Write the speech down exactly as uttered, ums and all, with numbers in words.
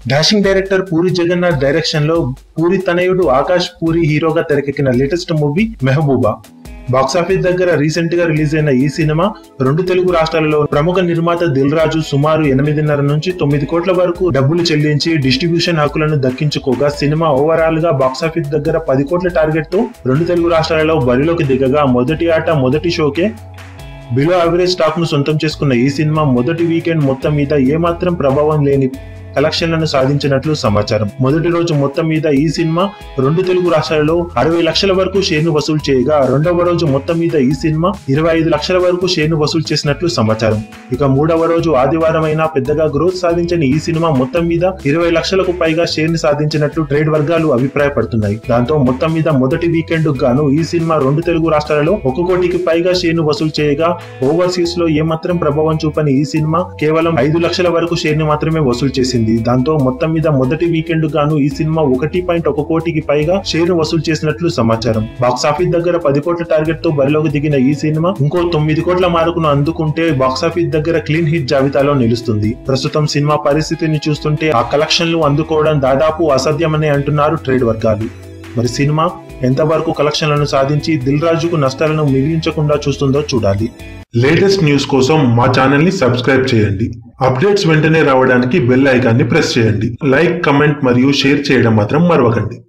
Dashing director Puri Jagannath direction లో పూరి తనయుడు ఆకాష్ పూరి హీరోగా తెరకెక్కిన లేటెస్ట్ మూవీ మెహబూబా. బాక్సాఫీస్ దగ్గర రీసెంట్ గా రిలీజ్ అయిన ఈ సినిమా రెండు తెలుగు రాష్ట్రాలలో ప్రముఖ నిర్మాత దిల్ రాజు సుమారు ఎనిమిదిన్నర నుంచి తొమ్మిది కోట్ల వరకు డబ్బులు చెల్లించి డిస్ట్రిబ్యూషన్ హక్కులను దక్కించుకోగా సినిమా ఓవరాల్ గా బాక్సాఫీస్ దగ్గర పది కోట్ల టార్గెట్ తో రెండు తెలుగు రాష్ట్రాలలో బరిలోకి దిగగా మొదటి ఆట మొదటి షోకే బిలో యావరేజ్ స్టాక్ ను సొంతం చేసుకున్న ఈ సినిమా మొదటి వీకెండ్ మొత్తం మీద ఏమాత్రం ప్రభావం లేని కలెక్షన్లను సాధించినట్లు సమాచారం. మొదటి రోజు మొత్తం మీద ఈ సినిమా రెండు తెలుగు రాష్ట్రాలలో అరవై లక్షల వరకు షేర్ను వసూలు చేయగా రెండవ రోజు మొత్తం మీద ఈ సినిమా ఇరవై ఐదు లక్షల వరకు షేర్ను వసూలు చేసినట్లు సమాచారం. ఇక మూడవ రోజు ఆదివారం అయినా పెద్దగా గ్రోత్ సాధించని ఈ సినిమా మొత్తం మీద ఇరవై లక్షలకు పైగా షేర్ ని సాధించినట్లు ట్రేడ్ వర్గాలు అభిప్రాయపడుతున్నాయి. దాంతో మొత్తం మీద మొదటి వీకెండ్ గాను ఈ సినిమా రెండు తెలుగు రాష్ట్రాలలో ఒక కోటికి పైగా షేర్ను వసూలు చేయగా ఓవర్సీస్ లో ఏమాత్రం ప్రభావం చూపని ఈ సినిమా కేవలం ఐదు లక్షల వరకు షేర్ ని మాత్రమే వసూలు చేసింది. దాంతో మొత్తం మీద మొదటి వీకెండ్ గాను ఈ సినిమా ఒకటి పాయింట్ ఒక కోటికి పైగా షేర్ వసూలు చేసినట్లు సమాచారం. బాక్సాఫీస్ దగ్గర పది కోట్ల టార్గెట్ తో బరిలోకి దిగిన ఈ సినిమా ఇంకో తొమ్మిది కోట్ల మార్కును అందుకుంటే బాక్సాఫీస్ దగ్గర క్లీన్ హిట్ జాబితాలో నిలుస్తుంది. ప్రస్తుతం సినిమా పరిస్థితిని చూస్తుంటే ఆ కలెక్షన్లు అందుకోవడం దాదాపు అసాధ్యమని అంటున్నారు ట్రేడ్ వర్గాలు. మరి సినిమా ఎంతవరకు కలెక్షన్లను సాధించి దిల్ రాజుకు నష్టాలను మిగిలించకుండా చూస్తుందో చూడాలి. లేటెస్ట్ న్యూస్ కోసం మా ఛానల్ ని సబ్స్క్రైబ్ చేయండి. అప్డేట్స్ వెంటనే రావడానికి బెల్ ఐకాన్ ని ప్రెస్ చేయండి. లైక్, కమెంట్ మరియు షేర్ చేయడం మాత్రం మరవకండి.